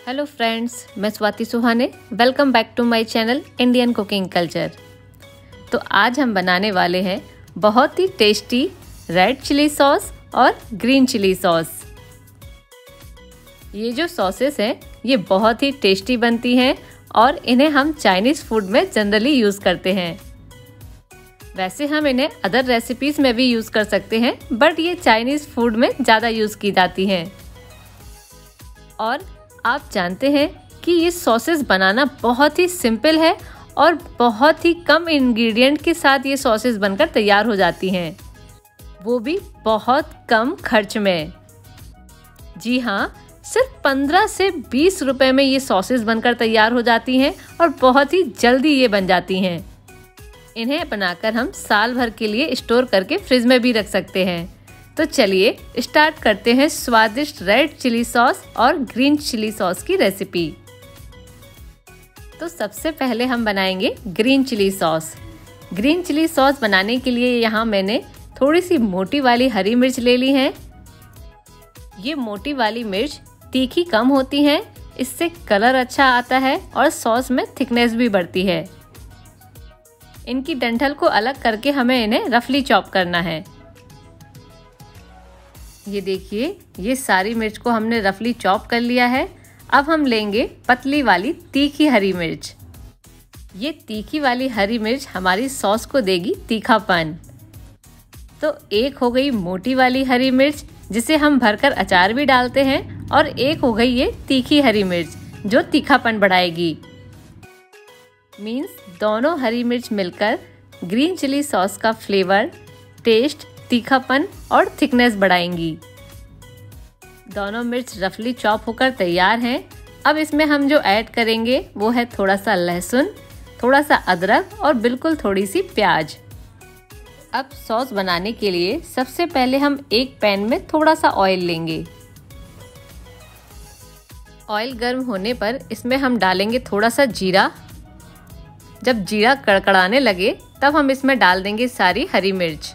Hello friends, मैं Swati Suhane. Welcome back to my channel Indian cooking culture. तो आज हम बनाने वाले हैं बहुत ही टेस्टी रेड चिली सॉस और ग्रीन चिली सॉस। ये जो सॉसेस हैं ये बहुत ही टेस्टी बनती हैं और इन्हें हम चाइनीज़ फूड में जनरली यूज़ करते हैं। वैसे हम इन्हें अदर रेसिपीज़ में भी यूज़ कर सकते हैं, बट ये चाइनीज़ फूड में ज़्यादा यूज़ की जाती हैं। और आप जानते हैं कि ये सॉसेस बनाना बहुत ही सिंपल है और बहुत ही कम इंग्रेडिएंट के साथ ये सॉसेस बनकर तैयार हो जाती हैं, वो भी बहुत कम खर्च में। जी हाँ, सिर्फ 15 से 20 रुपए में ये सॉसेस बनकर तैयार हो जाती हैं और बहुत ही जल्दी ये बन जाती हैं। इन्हें बनाकर हम साल भर के लिए स्टोर करके फ्रिज में भी रख सकते हैं। तो चलिए स्टार्ट करते हैं स्वादिष्ट रेड चिली सॉस और ग्रीन चिली सॉस की रेसिपी। तो सबसे पहले हम बनाएंगे green chilli sauce. Green chilli sauce बनाने के लिए यहाँ मैंने थोड़ी सी मोटी वाली हरी मिर्च ले ली है। ये मोटी वाली मिर्च तीखी कम होती है, इससे कलर अच्छा आता है और सॉस में थिकनेस भी बढ़ती है। इनकी डंठल को अलग करके हमें इन्हें रफली चॉप करना है। ये देखिए, ये सारी मिर्च को हमने रफली चॉप कर लिया है। अब हम लेंगे पतली वाली तीखी हरी मिर्च। ये तीखी वाली हरी मिर्च हमारी सॉस को देगी तीखापन। तो एक हो गई मोटी वाली हरी मिर्च जिसे हम भरकर अचार भी डालते हैं, और एक हो गई ये तीखी हरी मिर्च जो तीखापन बढ़ाएगी। मीन्स दोनों हरी मिर्च मिलकर ग्रीन चिली सॉस का फ्लेवर, टेस्ट, तीखापन और थिकनेस बढ़ाएंगी। दोनों मिर्च रफली चॉप होकर तैयार हैं। अब इसमें हम जो ऐड करेंगे वो है थोड़ा सा लहसुन, थोड़ा सा अदरक और बिल्कुल थोड़ी सी प्याज। अब सॉस बनाने के लिए सबसे पहले हम एक पैन में थोड़ा सा ऑयल लेंगे। ऑयल गर्म होने पर इसमें हम डालेंगे थोड़ा सा जीरा। जब जीरा कड़कड़ाने लगे तब हम इसमें डाल देंगे सारी हरी मिर्च।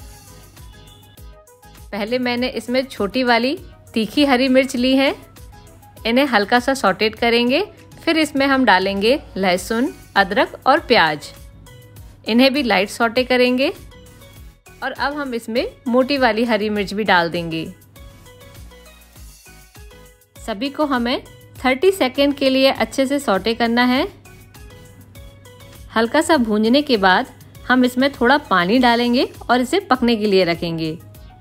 पहले मैंने इसमें छोटी वाली तीखी हरी मिर्च ली है, इन्हें हल्का सा सॉटेट करेंगे। फिर इसमें हम डालेंगे लहसुन, अदरक और प्याज, इन्हें भी लाइट सॉटे करेंगे। और अब हम इसमें मोटी वाली हरी मिर्च भी डाल देंगे। सभी को हमें 30 सेकेंड के लिए अच्छे से सॉटे करना है। हल्का सा भूनने के बाद हम इसमें थोड़ा पानी डालेंगे और इसे पकने के लिए रखेंगे।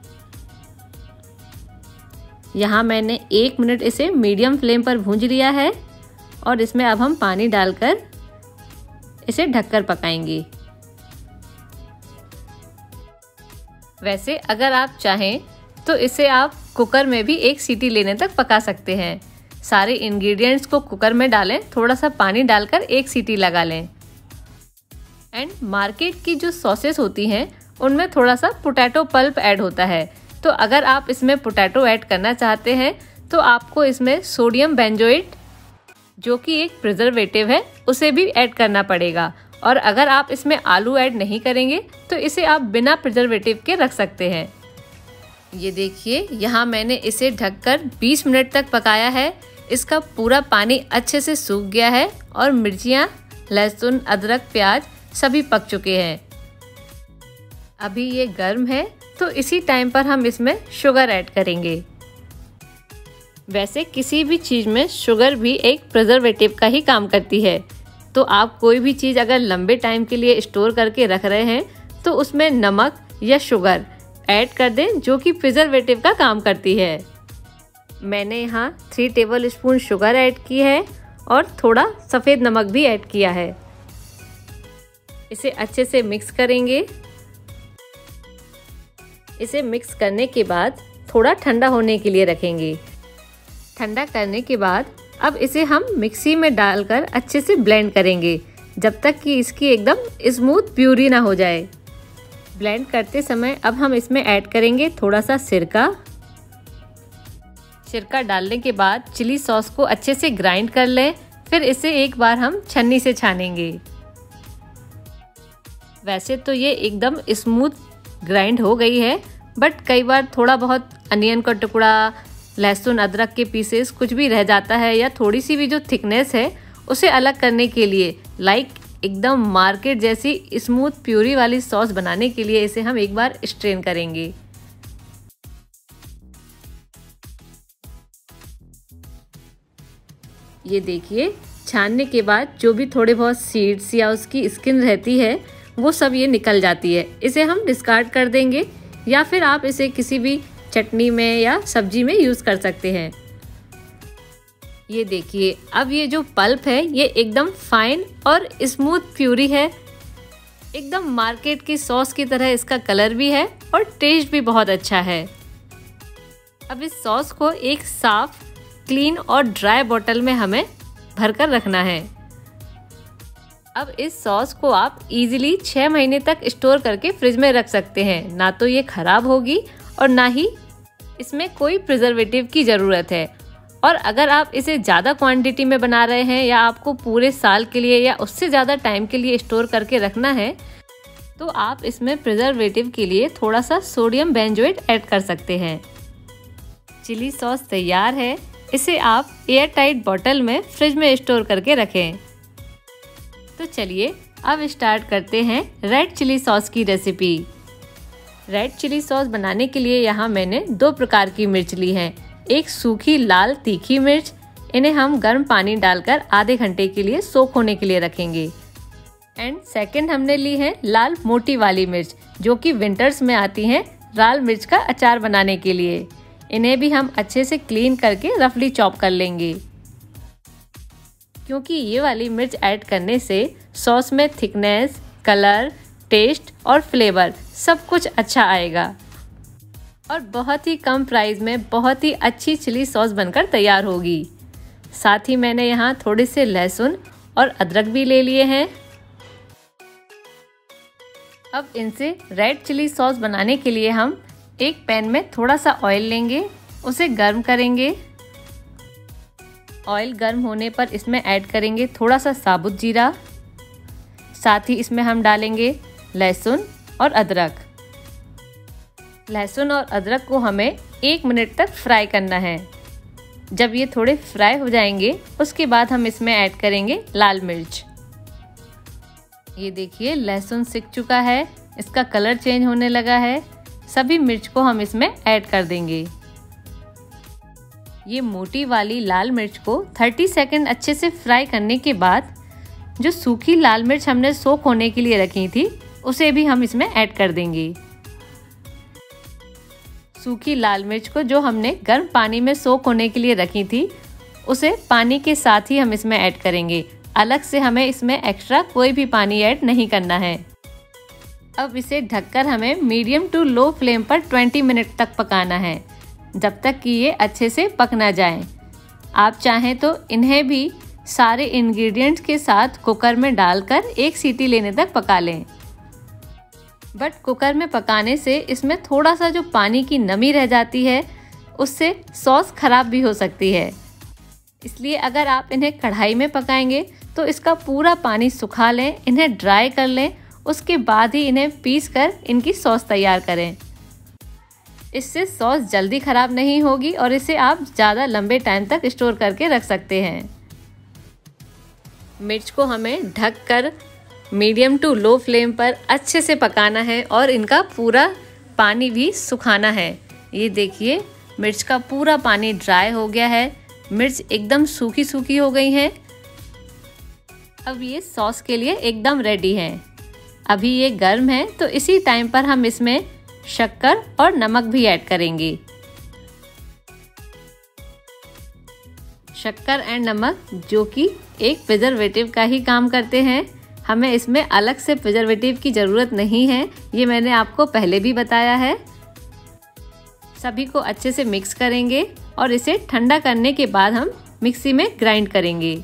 यहाँ मैंने 1 मिनट इसे मीडियम फ्लेम पर भूंज लिया है और इसमें अब हम पानी डालकर इसे ढककर पकाएंगे। वैसे अगर आप चाहें तो इसे आप कुकर में भी 1 सीटी लेने तक पका सकते हैं। सारे इंग्रेडिएंट्स को कुकर में डालें, थोड़ा सा पानी डालकर 1 सीटी लगा लें। एंड मार्केट की जो सॉसेस होती हैं उनमें थोड़ा सा पोटैटो पल्प ऐड होता है। तो अगर आप इसमें पोटैटो ऐड करना चाहते हैं तो आपको इसमें सोडियम बेंजोएट, जो कि एक प्रिजर्वेटिव है, उसे भी ऐड करना पड़ेगा। और अगर आप इसमें आलू ऐड नहीं करेंगे तो इसे आप बिना प्रिजर्वेटिव के रख सकते हैं। ये देखिए, यहाँ मैंने इसे ढककर 20 मिनट तक पकाया है। इसका पूरा पानी अच्छे से सूख गया है और मिर्चियाँ, लहसुन, अदरक, प्याज सभी पक चुके हैं। अभी ये गर्म है तो इसी टाइम पर हम इसमें शुगर ऐड करेंगे। वैसे किसी भी चीज़ में शुगर भी एक प्रिजर्वेटिव का ही काम करती है। तो आप कोई भी चीज़ अगर लंबे टाइम के लिए स्टोर करके रख रहे हैं तो उसमें नमक या शुगर ऐड कर दें, जो कि प्रिजर्वेटिव का काम करती है। मैंने यहाँ 3 टेबल स्पून शुगर ऐड की है और थोड़ा सफ़ेद नमक भी ऐड किया है। इसे अच्छे से मिक्स करेंगे। इसे मिक्स करने के बाद थोड़ा ठंडा होने के लिए रखेंगे। ठंडा करने के बाद अब इसे हम मिक्सी में डालकर अच्छे से ब्लेंड करेंगे, जब तक कि इसकी एकदम स्मूथ प्यूरी ना हो जाए। ब्लेंड करते समय अब हम इसमें ऐड करेंगे थोड़ा सा सिरका। सिरका डालने के बाद चिली सॉस को अच्छे से ग्राइंड कर लें। फिर इसे एक बार हम छन्नी से छानेंगे। वैसे तो ये एकदम स्मूथ ग्राइंड हो गई है, बट कई बार थोड़ा बहुत अनियन का टुकड़ा लहसुन अदरक के पीसेस कुछ भी रह जाता है या थोड़ी सी भी जो थिकनेस है उसे अलग करने के लिए एकदम मार्केट जैसी स्मूथ प्यूरी वाली सॉस बनाने के लिए इसे हम एक बार स्ट्रेन करेंगे। ये देखिए, छानने के बाद जो भी थोड़े बहुत सीड्स या उसकी स्किन रहती है वो सब ये निकल जाती है। इसे हम डिस्कार्ड कर देंगे या फिर आप इसे किसी भी चटनी में या सब्जी में यूज़ कर सकते हैं। ये देखिए, अब ये जो पल्प है ये एकदम फाइन और स्मूथ प्यूरी है। एकदम मार्केट की सॉस की तरह इसका कलर भी है और टेस्ट भी बहुत अच्छा है। अब इस सॉस को एक साफ, क्लीन और ड्राई बोतल में हमें भरकर रखना है। अब इस सॉस को आप इजीली 6 महीने तक स्टोर करके फ्रिज में रख सकते हैं। ना तो ये खराब होगी और ना ही इसमें कोई प्रिजर्वेटिव की ज़रूरत है। और अगर आप इसे ज़्यादा क्वांटिटी में बना रहे हैं या आपको पूरे साल के लिए या उससे ज़्यादा टाइम के लिए स्टोर करके रखना है तो आप इसमें प्रिजर्वेटिव के लिए थोड़ा सा सोडियम बेंजोएट ऐड कर सकते हैं। चिली सॉस तैयार है। इसे आप एयर टाइट बॉटल में फ्रिज में स्टोर करके रखें। तो चलिए अब स्टार्ट करते हैं रेड चिली सॉस की रेसिपी। रेड चिली सॉस बनाने के लिए यहाँ मैंने 2 प्रकार की मिर्च ली है। एक सूखी लाल तीखी मिर्च, इन्हें हम गर्म पानी डालकर आधे घंटे के लिए सोक होने के लिए रखेंगे। एंड सेकंड हमने ली है लाल मोटी वाली मिर्च, जो कि विंटर्स में आती हैं लाल मिर्च का अचार बनाने के लिए। इन्हें भी हम अच्छे से क्लीन करके रफली चॉप कर लेंगे, क्योंकि ये वाली मिर्च ऐड करने से सॉस में थिकनेस, कलर, टेस्ट और फ्लेवर सब कुछ अच्छा आएगा और बहुत ही कम प्राइस में बहुत ही अच्छी चिली सॉस बनकर तैयार होगी। साथ ही मैंने यहाँ थोड़े से लहसुन और अदरक भी ले लिए हैं। अब इनसे रेड चिली सॉस बनाने के लिए हम एक पैन में थोड़ा सा ऑयल लेंगे, उसे गर्म करेंगे। ऑयल गर्म होने पर इसमें ऐड करेंगे थोड़ा सा साबुत जीरा। साथ ही इसमें हम डालेंगे लहसुन और अदरक। लहसुन और अदरक को हमें 1 मिनट तक फ्राई करना है। जब ये थोड़े फ्राई हो जाएंगे उसके बाद हम इसमें ऐड करेंगे लाल मिर्च। ये देखिए, लहसुन सिक चुका है, इसका कलर चेंज होने लगा है। सभी मिर्च को हम इसमें ऐड कर देंगे। ये मोटी वाली लाल मिर्च को 30 सेकंड अच्छे से फ्राई करने के बाद जो सूखी लाल मिर्च हमने सोक होने के लिए रखी थी उसे भी हम इसमें ऐड कर देंगे। सूखी लाल मिर्च को जो हमने गर्म पानी में सोक होने के लिए रखी थी उसे पानी के साथ ही हम इसमें ऐड करेंगे। अलग से हमें इसमें एक्स्ट्रा कोई भी पानी ऐड नहीं करना है। अब इसे ढककर हमें मीडियम टू लो फ्लेम पर 20 मिनट तक पकाना है, जब तक कि ये अच्छे से पक ना जाए। आप चाहें तो इन्हें भी सारे इंग्रेडिएंट्स के साथ कुकर में डालकर 1 सीटी लेने तक पका लें। बट कुकर में पकाने से इसमें थोड़ा सा जो पानी की नमी रह जाती है उससे सॉस खराब भी हो सकती है। इसलिए अगर आप इन्हें कढ़ाई में पकाएंगे तो इसका पूरा पानी सुखा लें, इन्हें ड्राई कर लें, उसके बाद ही इन्हें पीस कर इनकी सॉस तैयार करें। इससे सॉस जल्दी खराब नहीं होगी और इसे आप ज़्यादा लंबे टाइम तक स्टोर करके रख सकते हैं। मिर्च को हमें ढककर मीडियम टू लो फ्लेम पर अच्छे से पकाना है और इनका पूरा पानी भी सुखाना है। ये देखिए, मिर्च का पूरा पानी ड्राई हो गया है, मिर्च एकदम सूखी सूखी हो गई है। अब ये सॉस के लिए एकदम रेडी है। अभी ये गर्म है तो इसी टाइम पर हम इसमें शक्कर और नमक भी ऐड करेंगे। शक्कर एंड नमक जो कि एक प्रिजर्वेटिव का ही काम करते हैं, हमें इसमें अलग से प्रिजर्वेटिव की ज़रूरत नहीं है, ये मैंने आपको पहले भी बताया है। सभी को अच्छे से मिक्स करेंगे और इसे ठंडा करने के बाद हम मिक्सी में ग्राइंड करेंगे।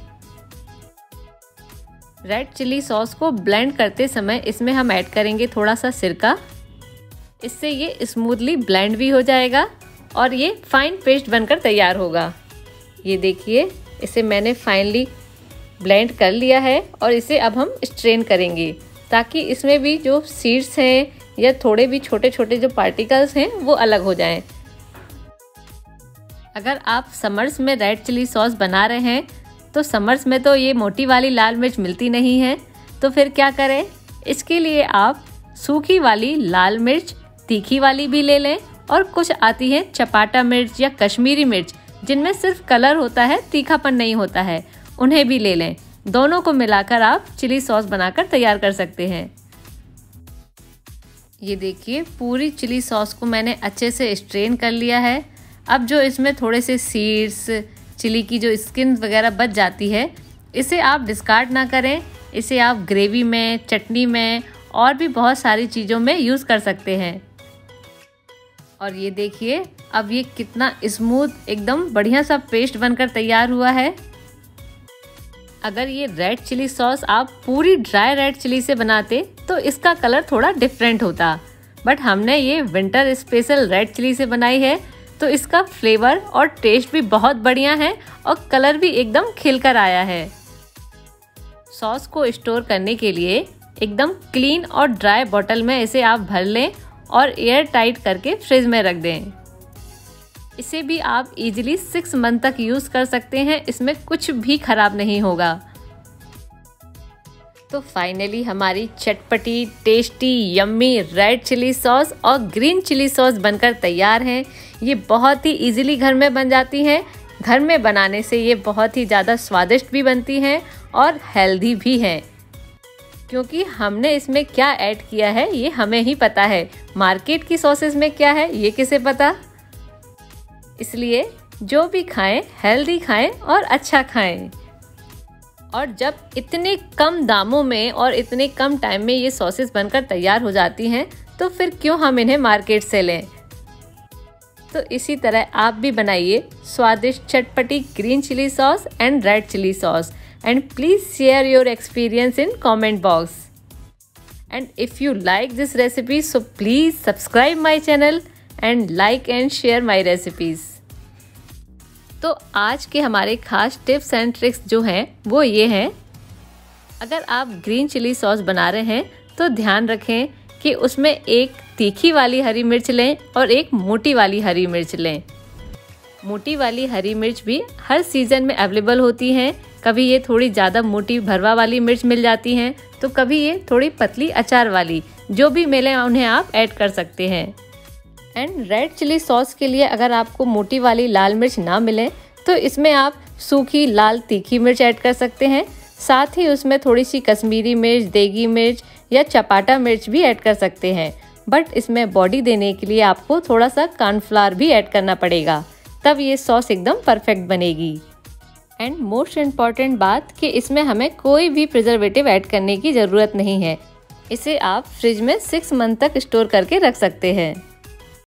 रेड चिली सॉस को ब्लेंड करते समय इसमें हम ऐड करेंगे थोड़ा सा सिरका। इससे ये स्मूथली ब्लेंड भी हो जाएगा और ये फाइन पेस्ट बनकर तैयार होगा। ये देखिए, इसे मैंने फाइनली ब्लेंड कर लिया है और इसे अब हम स्ट्रेन करेंगे ताकि इसमें भी जो सीड्स हैं या थोड़े भी छोटे छोटे जो पार्टिकल्स हैं वो अलग हो जाएं। अगर आप समर्स में रेड चिली सॉस बना रहे हैं तो समर्स में तो ये मोटी वाली लाल मिर्च मिलती नहीं है, तो फिर क्या करें? इसके लिए आप सूखी वाली लाल मिर्च, तीखी वाली भी ले लें, और कुछ आती है चपाटा मिर्च या कश्मीरी मिर्च जिनमें सिर्फ कलर होता है, तीखापन नहीं होता है, उन्हें भी ले लें। दोनों को मिलाकर आप चिली सॉस बनाकर तैयार कर सकते हैं। ये देखिए, पूरी चिली सॉस को मैंने अच्छे से स्ट्रेन कर लिया है। अब जो इसमें थोड़े से सीड्स, चिली की जो स्किन वगैरह बच जाती है, इसे आप डिस्कार्ड ना करें। इसे आप ग्रेवी में, चटनी में और भी बहुत सारी चीज़ों में यूज़ कर सकते हैं। और ये देखिए, अब ये कितना स्मूथ, एकदम बढ़िया सा पेस्ट बनकर तैयार हुआ है। अगर ये रेड चिली सॉस आप पूरी ड्राई रेड चिली से बनाते तो इसका कलर थोड़ा डिफरेंट होता, बट हमने ये विंटर स्पेशल रेड चिली से बनाई है तो इसका फ्लेवर और टेस्ट भी बहुत बढ़िया है और कलर भी एकदम खिलकर आया है। सॉस को स्टोर करने के लिए एकदम क्लीन और ड्राई बॉटल में इसे आप भर लें और एयर टाइट करके फ्रिज में रख दें। इसे भी आप इजीली 6 मंथ तक यूज़ कर सकते हैं, इसमें कुछ भी खराब नहीं होगा। तो फाइनली हमारी चटपटी, tasty, yummy red chilli sauce और ग्रीन चिली सॉस बनकर तैयार हैं। ये बहुत ही इजीली घर में बन जाती हैं। घर में बनाने से ये बहुत ही ज़्यादा स्वादिष्ट भी बनती हैं और हेल्दी भी हैं, क्योंकि हमने इसमें क्या ऐड किया है ये हमें ही पता है। मार्केट की सॉसेस में क्या है ये किसे पता। इसलिए जो भी खाएं, हेल्दी खाएं और अच्छा खाएं। और जब इतने कम दामों में और इतने कम टाइम में ये सॉसेस बनकर तैयार हो जाती हैं तो फिर क्यों हम इन्हें मार्केट से लें। तो इसी तरह आप भी बनाइए स्वादिष्ट चटपटी green chilli sauce and red chilli sauce, and please share your experience in comment box. And if you like this recipe, so please subscribe my channel and like and share my recipes. तो आज के हमारे खास tips and tricks जो हैं वो ये हैं। अगर आप ग्रीन चिली सॉस बना रहे हैं तो ध्यान रखें कि उसमें एक तीखी वाली हरी मिर्च लें और एक मोटी वाली हरी मिर्च लें। मोटी वाली हरी मिर्च भी हर सीज़न में अवेलेबल होती हैं। कभी ये थोड़ी ज़्यादा मोटी भरवा वाली मिर्च मिल जाती हैं तो कभी ये थोड़ी पतली अचार वाली, जो भी मिले उन्हें आप ऐड कर सकते हैं। एंड रेड चिली सॉस के लिए अगर आपको मोटी वाली लाल मिर्च ना मिले तो इसमें आप सूखी लाल तीखी मिर्च ऐड कर सकते हैं। साथ ही उसमें थोड़ी सी कश्मीरी मिर्च, देगी मिर्च या चपाटा मिर्च भी ऐड कर सकते हैं। बट इसमें बॉडी देने के लिए आपको थोड़ा सा कॉर्नफ्लावर भी ऐड करना पड़ेगा, तब ये सॉस एकदम परफेक्ट बनेगी। एंड मोस्ट इम्पॉर्टेंट बात कि इसमें हमें कोई भी प्रिजर्वेटिव ऐड करने की ज़रूरत नहीं है। इसे आप फ्रिज में 6 मंथ तक स्टोर करके रख सकते हैं।